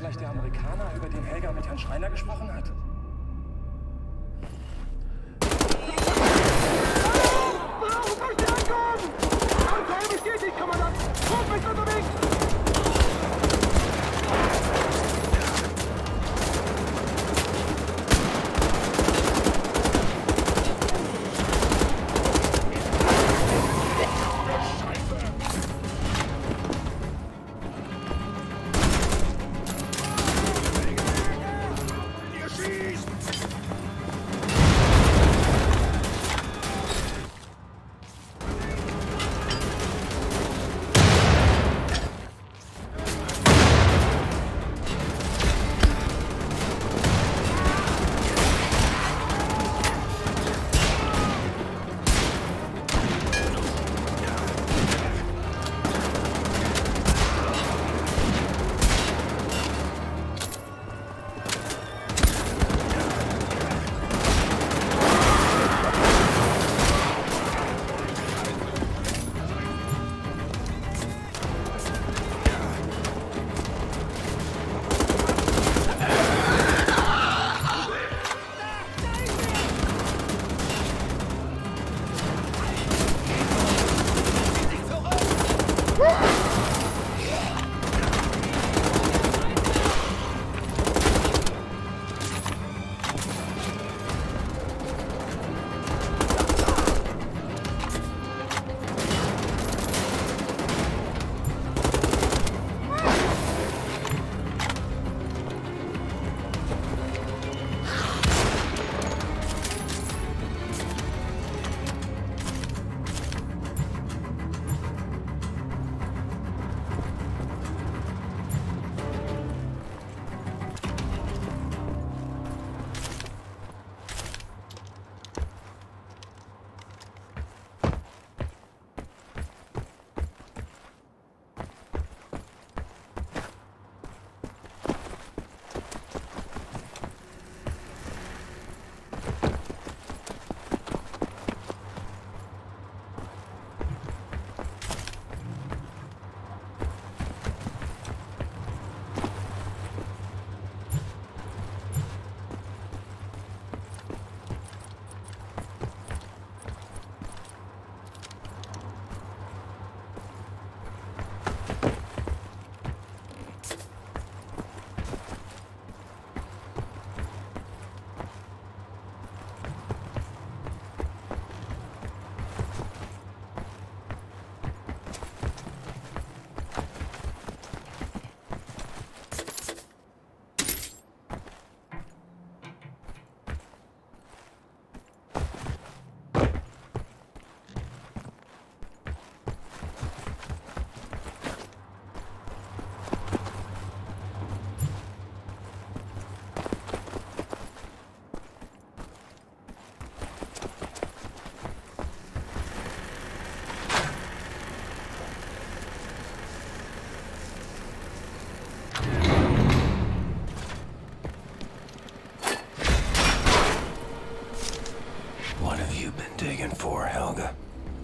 vielleicht der Amerikaner, über den Helga mit Herrn Schreiner gesprochen hat? Warum soll ich dir ankommen? Ankommen bestätigt, Kommandant! Ruf mich unterwegs! Digging for, Helga?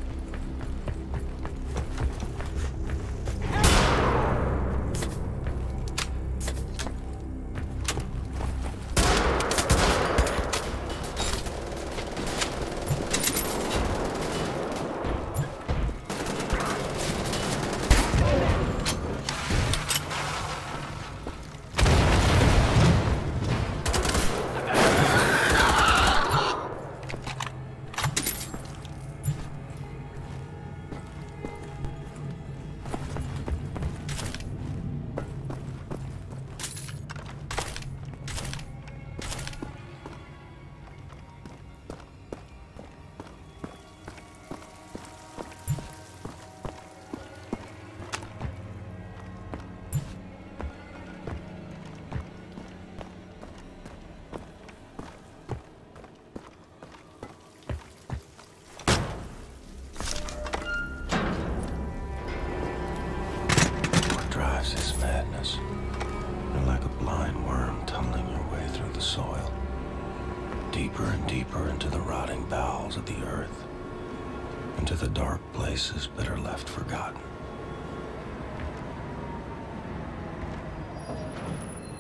Deeper and deeper into the rotting bowels of the earth, into the dark places that are left forgotten.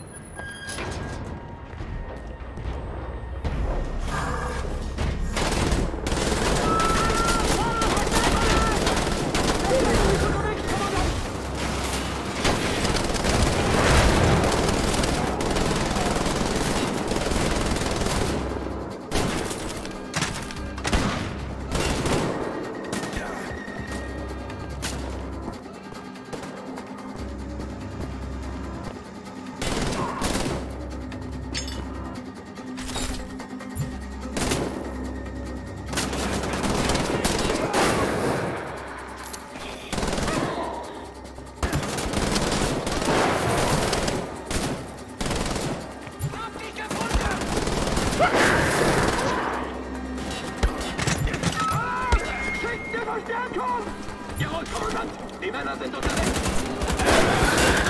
Gegner sind unterwegs.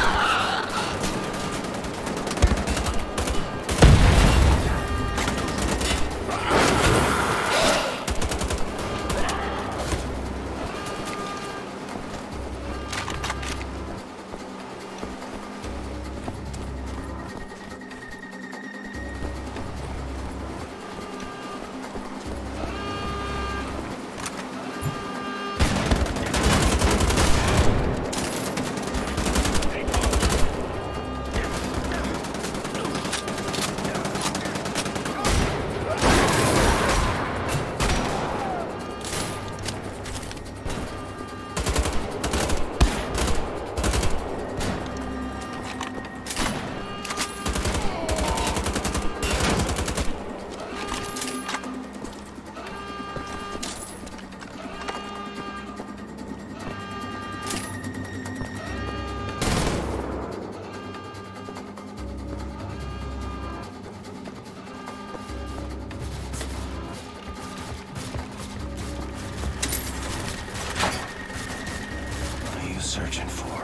What are you searching for?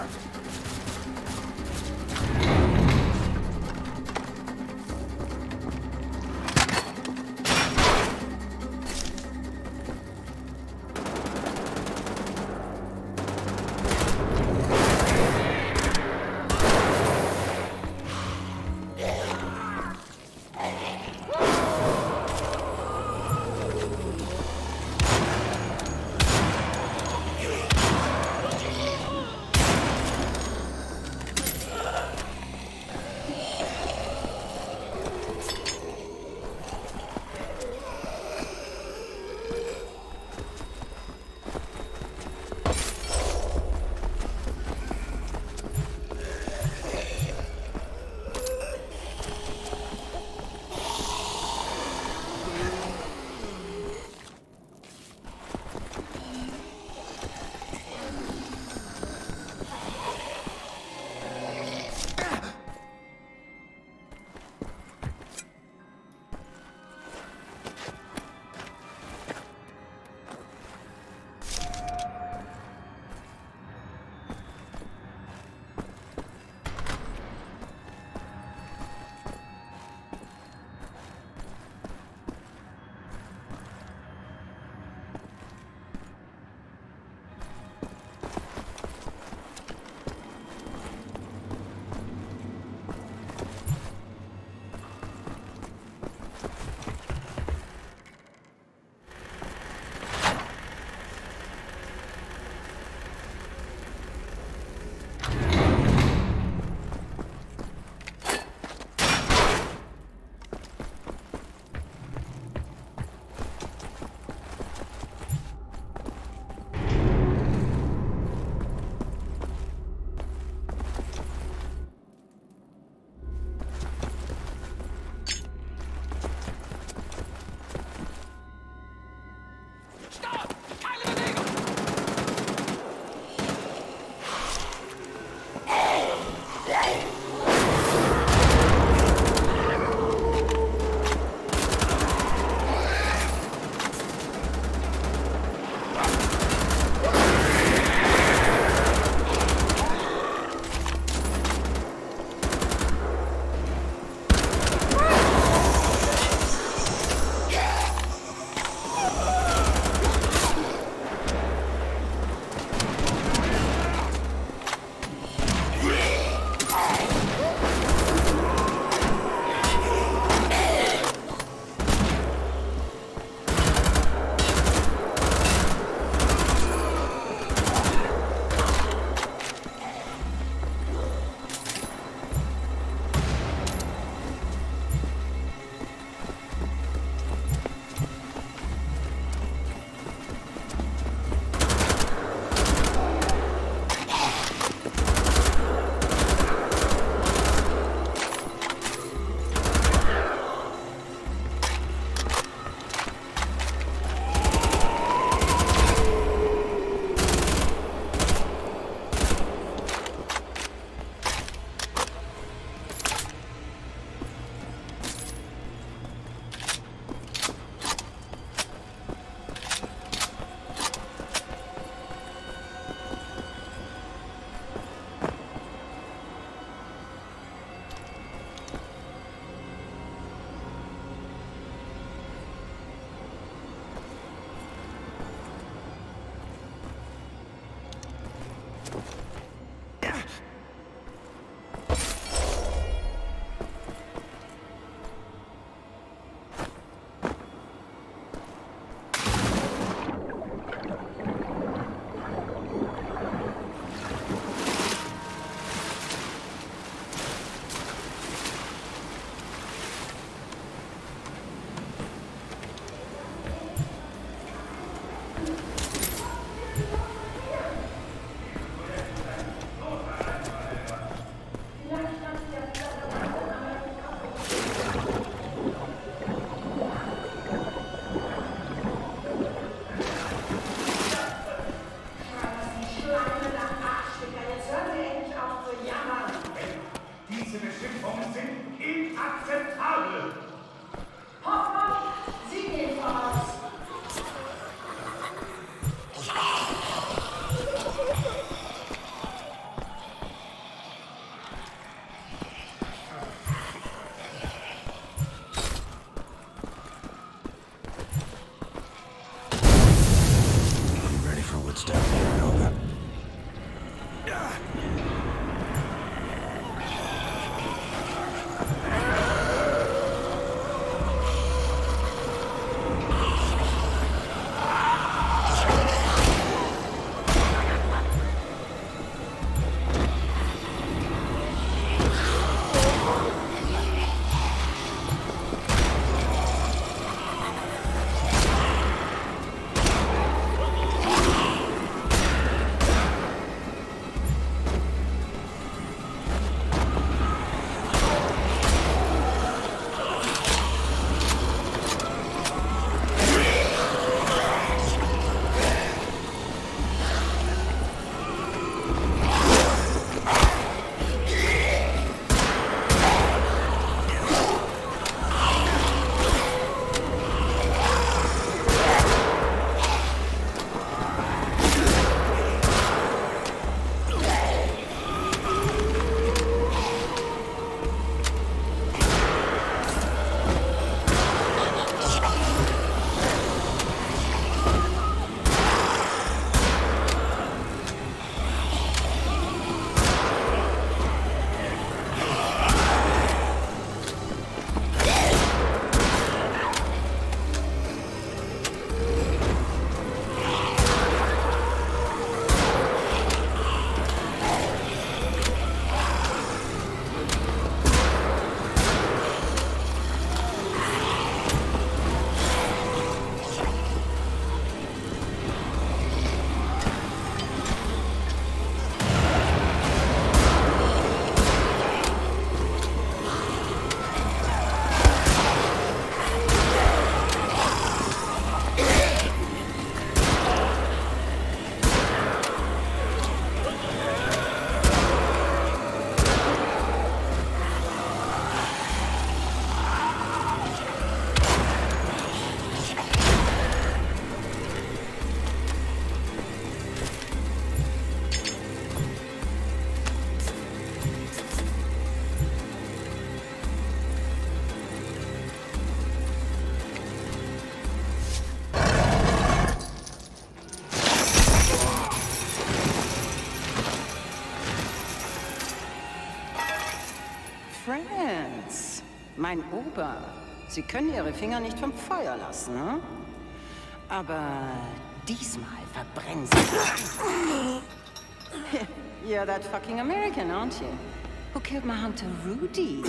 Mein Ober. Sie können Ihre Finger nicht vom Feuer lassen, hm? Aber diesmal verbrennen Sie. You're that fucking American, aren't you? Who killed my hunter Rudy?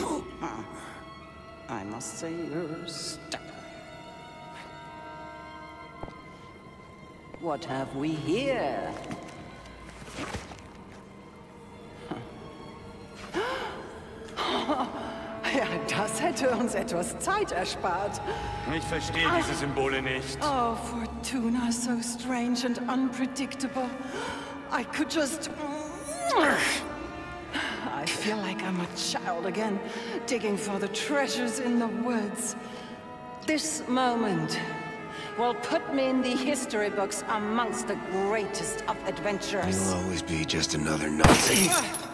I must say you're stuck. What have we here? Ja, das hätte uns etwas Zeit erspart. Ich verstehe diese Symbole nicht. Oh, Fortuna, so strange and unpredictable. I could just... I feel like I'm a child again, digging for the treasures in the woods. This moment will put me in the history books amongst the greatest of adventurers. You'll always be just another Nazi.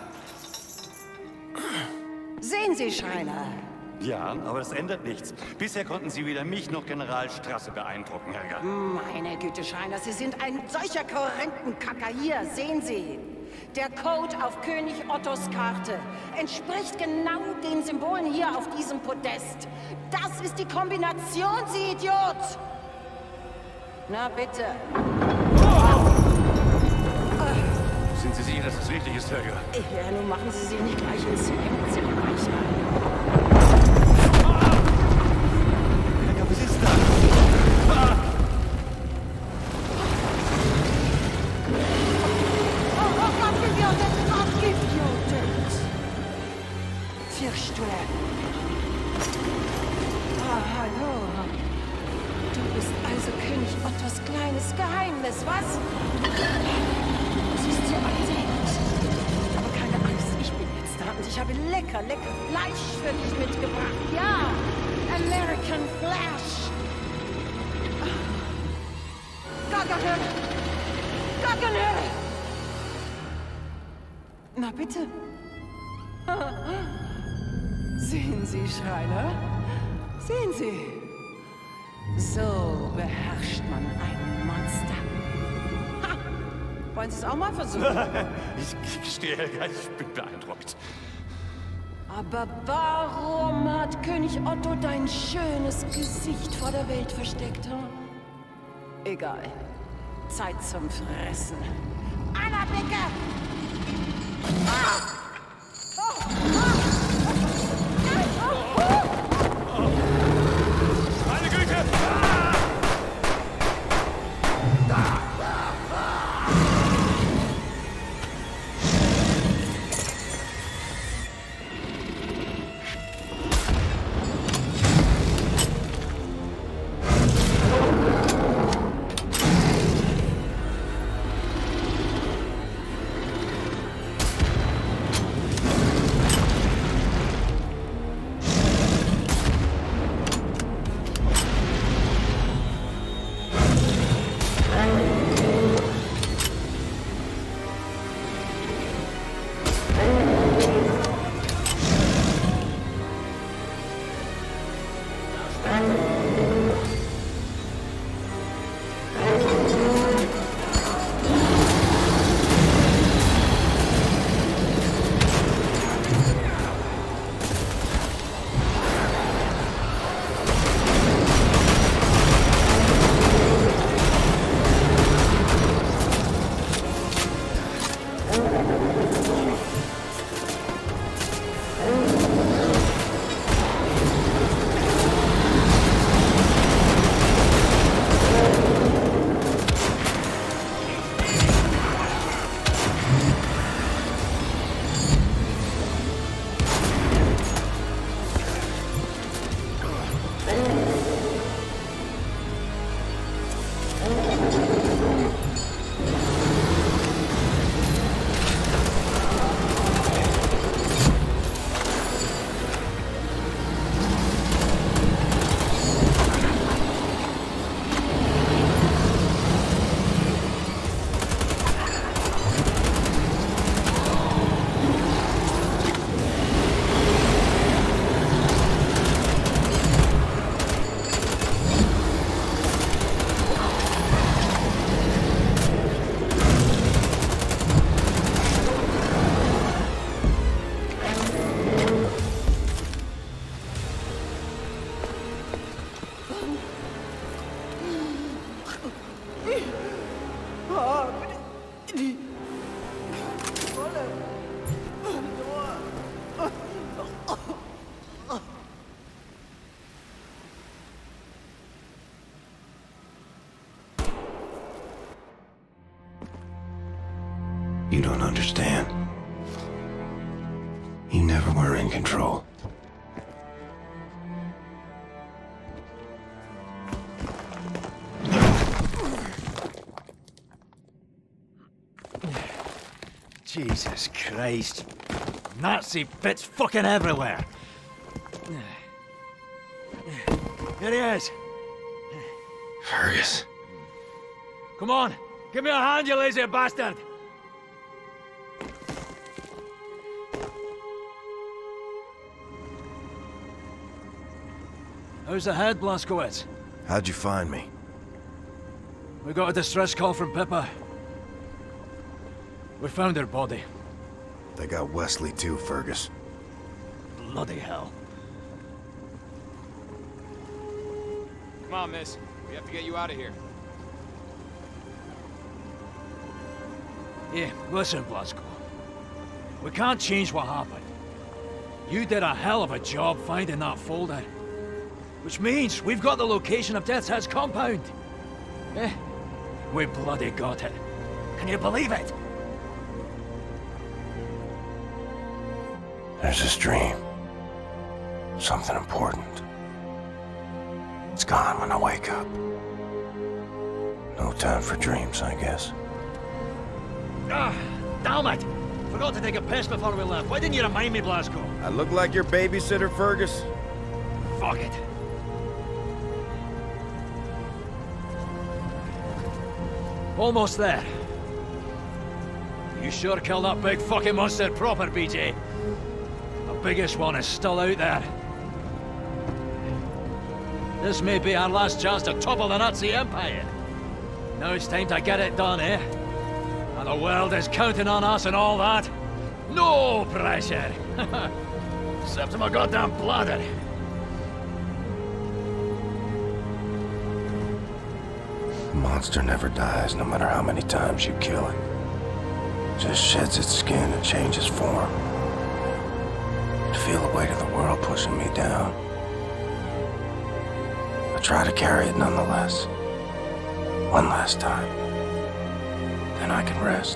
Sehen Sie, Schreiner. Ja, aber das ändert nichts. Bisher konnten Sie weder mich noch General Strasse beeindrucken, Helga. Meine Güte, Schreiner, Sie sind ein solcher Korrentenkacker. Hier, sehen Sie. Der Code auf König Ottos Karte entspricht genau den Symbolen hier auf diesem Podest. Das ist die Kombination, Sie Idiot! Na bitte. Sind Sie sicher, dass das richtig ist, Helga? Ja, nun machen Sie sich nicht gleich ins Hemd rein. Helga, was ist das? Abgegiotet! Vierstuhl. Hallo. Du bist also König Ottos kleines Geheimnis, was? Das ist so ansehnlich. Aber keine Angst, ich bin jetzt da und ich habe lecker Fleisch für dich mitgebracht. Ja, American Flash. Gargamel! Gargamel! Na bitte. Sehen Sie, Schreiner? Sehen Sie? So beherrscht man ein Monster. Ha! Wollen Sie es auch mal versuchen? Ich gestehe, Helga, ich bin beeindruckt. Aber warum hat König Otto dein schönes Gesicht vor der Welt versteckt? Hm? Egal. Zeit zum Fressen. Anna, Blicke! Ah! Meine Güte! You don't understand. You never were in control. Jesus Christ. Nazi bits fucking everywhere. Here he is. Fergus. Come on, give me a hand, you lazy bastard! How's the head, Blazkowicz? How'd you find me? We got a distress call from Pippa. We found her body. They got Wesley too, Fergus. Bloody hell. Come on, miss. We have to get you out of here. Yeah, listen, Blazko. We can't change what happened. You did a hell of a job finding that folder. Which means we've got the location of Death's Head's compound. Eh? We bloody got it. Can you believe it? There's this dream. Something important. It's gone when I wake up. No time for dreams, I guess. Ah, damn it! Forgot to take a piss before we left. Why didn't you remind me, Blazko? I look like your babysitter, Fergus? Fuck it. Almost there. You sure killed that big fucking monster proper, BJ. The biggest one is still out there. This may be our last chance to topple the Nazi Empire. Now it's time to get it done, eh? And the world is counting on us and all that. No pressure! Except my goddamn bladder. The monster never dies, no matter how many times you kill it. Just sheds its skin and changes form. I feel the weight of the world pushing me down. I try to carry it nonetheless. One last time. Then I can rest.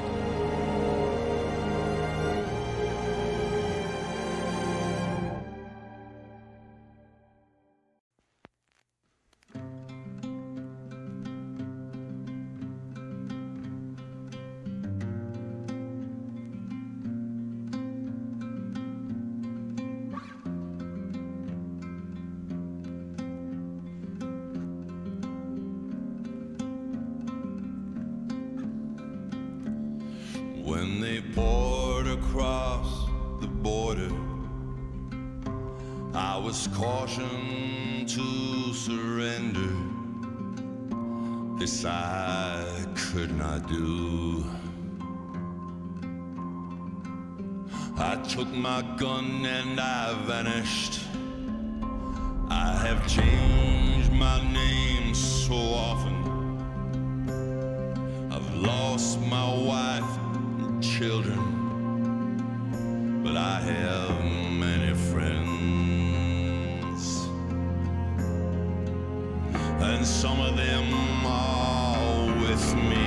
When they poured across the border, I was cautioned to surrender. This I could not do. I took my gun and I vanished. I have changed my name so often. I've lost my wife, children, but I have many friends, and some of them are with me.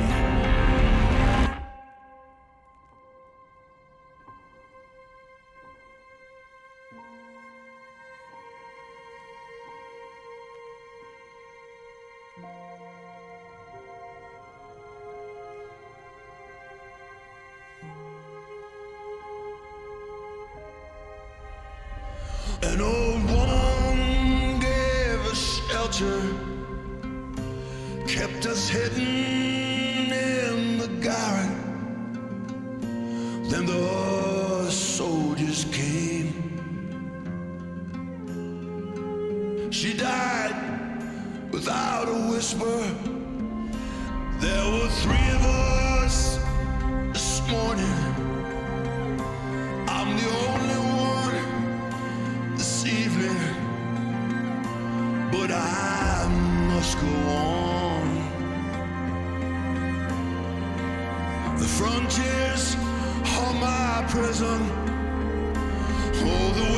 An old woman gave us shelter, kept us hidden in the garret. Then the soldiers came. She died without a whisper. There were 3 of us this morning. I'm the only one this evening, but I must go on. The frontiers are my prison. Oh, the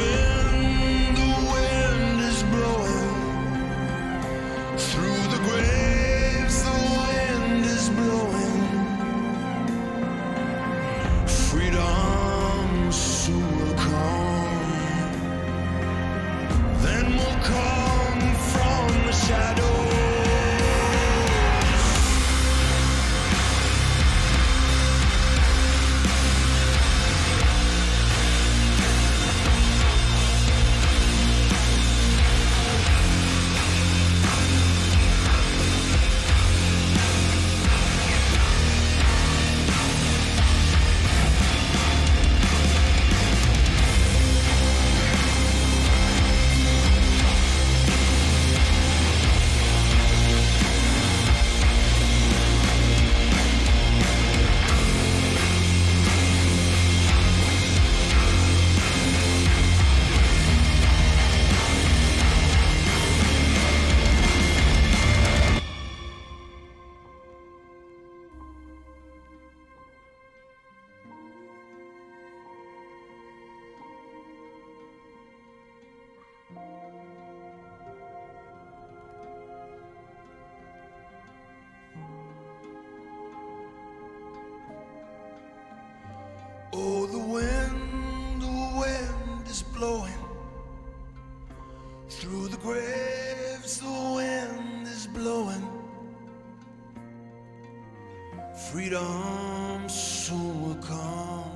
wind is blowing through the graves. The wind is blowing. freedom soon will come.